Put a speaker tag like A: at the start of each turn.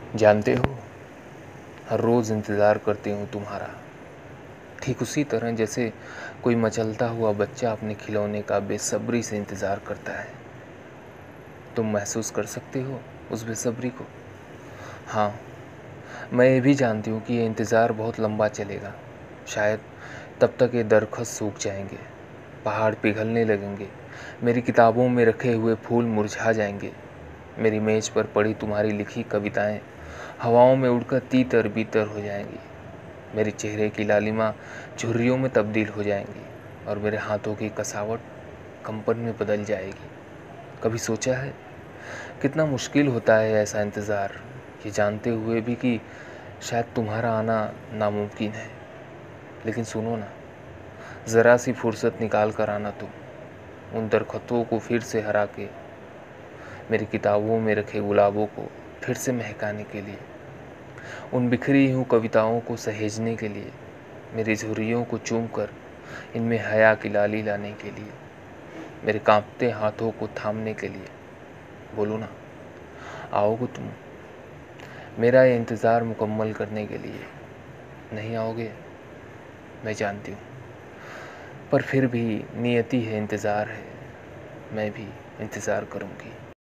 A: जानते हो, हर रोज़ इंतज़ार करती हूँ तुम्हारा, ठीक उसी तरह जैसे कोई मचलता हुआ बच्चा अपने खिलौने का बेसब्री से इंतज़ार करता है। तुम महसूस कर सकते हो उस बेसब्री को? हाँ, मैं ये भी जानती हूँ कि ये इंतज़ार बहुत लंबा चलेगा। शायद तब तक ये दरख्त सूख जाएंगे, पहाड़ पिघलने लगेंगे, मेरी किताबों में रखे हुए फूल मुरझा जाएंगे, मेरी मेज़ पर पड़ी तुम्हारी लिखी कविताएं हवाओं में उड़कर तीतर बीतर हो जाएंगी, मेरे चेहरे की लालिमा झुर्रियों में तब्दील हो जाएंगी और मेरे हाथों की कसावट कंपन में बदल जाएगी। कभी सोचा है कितना मुश्किल होता है ऐसा इंतज़ार, ये जानते हुए भी कि शायद तुम्हारा आना नामुमकिन है। लेकिन सुनो ना, ज़रा सी फुर्सत निकाल कर आना तुम, उन दरख्तों को फिर से हरा के, मेरी किताबों में रखे गुलाबों को फिर से महकाने के लिए, उन बिखरी हुई कविताओं को सहेजने के लिए, मेरी झुर्रियों को चूम कर इनमें हया की लाली लाने के लिए, मेरे कांपते हाथों को थामने के लिए। बोलो ना, आओगे तुम मेरा ये इंतज़ार मुकम्मल करने के लिए? नहीं आओगे, मैं जानती हूँ, पर फिर भी नियति है, इंतज़ार है, मैं भी इंतज़ार करूँगी।